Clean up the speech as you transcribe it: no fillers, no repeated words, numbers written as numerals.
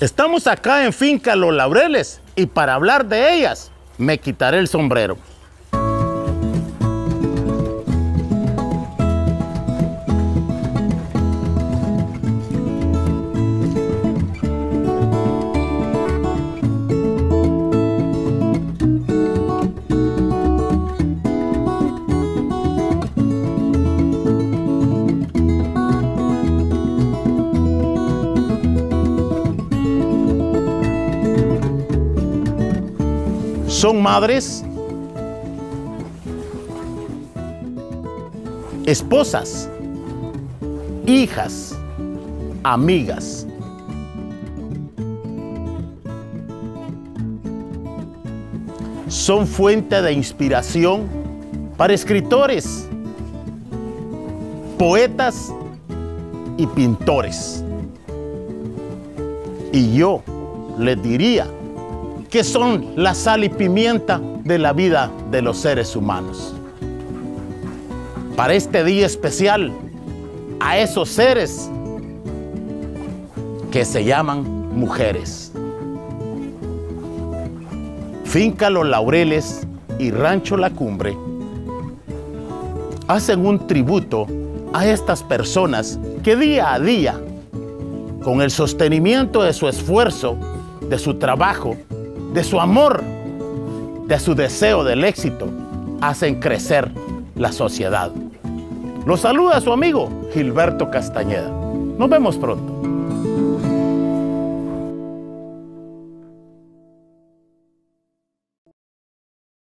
Estamos acá en Finca Los Laureles y para hablar de ellas me quitaré el sombrero. Son madres, esposas, hijas, amigas. Son fuente de inspiración para escritores, poetas y pintores. Y yo les diría que son la sal y pimienta de la vida de los seres humanos. Para este día especial, a esos seres que se llaman mujeres. Finca Los Laureles y Rancho La Cumbre hacen un tributo a estas personas que día a día, con el sostenimiento de su esfuerzo, de su trabajo, de su amor, de su deseo del éxito, hacen crecer la sociedad. Los saluda su amigo Gilberto Castañeda. Nos vemos pronto.